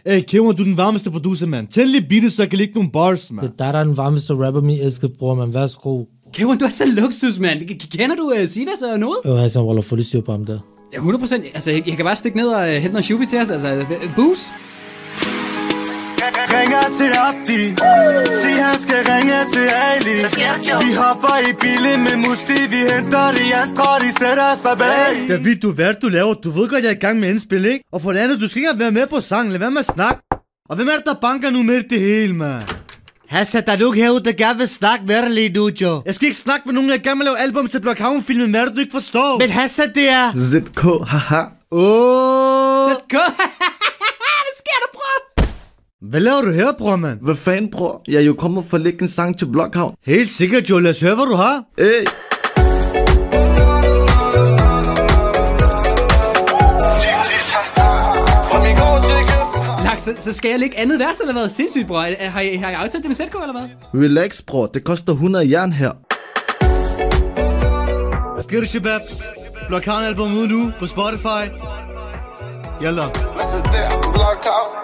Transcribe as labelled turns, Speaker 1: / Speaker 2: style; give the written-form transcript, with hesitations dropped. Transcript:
Speaker 1: Kæver, du er den varmeste producer, mand. Tænd lige beatet, så jeg kan lægge nogle bars, mand.
Speaker 2: Det er der den varmeste rapper, min elskede bror, man. Værsgo.
Speaker 3: Kæver, du er så luksus, mand. Kender du Sinas og noget?
Speaker 2: Hassan Waller, få det styr på ham der.
Speaker 3: Ja, 100%. Altså, jeg kan bare stikke ned og hente noget shuvi til os. Altså, boost.
Speaker 4: Ringer til Abdi, sig han skal ringe til Ali. Vi hopper i bilen med Musti, vi henter de andre, de sætter sig bag.
Speaker 1: David, du hvad du laver? Du ved godt, jeg er i gang med indspil, ikke? Og for det andet, du skal ikke være med på sangen. Lad være med at snakke. Og hvem er det, der banker nu med det hele, mand? Hassan, der er nogen herude, der gerne vil snakke med dig lige nu, jo. Jeg skal ikke snakke med nogen, jeg gerne vil lave album til Blockhavn-filmen. Hvad er det, du ikke forstår? Men Hassan, det er...
Speaker 5: ZK, haha.
Speaker 3: ZK, hvad sker der, bror?
Speaker 1: Hvad laver du her, bror, mand?
Speaker 5: Hvad fanden, bror? Jeg er jo kommet for at lægge en sang til Blockhavn.
Speaker 1: Helt sikkert, jo. Lad os høre, hvad du har.
Speaker 5: Hey.
Speaker 3: Så skal jeg lægge andet vers, eller hvad? Sindssygt, bror. Har I aftalt det med ZK, eller hvad?
Speaker 5: Relax, bror. Det koster 100 jern her.
Speaker 1: Hvad sker der, shababs? Blockhavn-album ude nu på Spotify. Yalla.
Speaker 4: Blockhavn.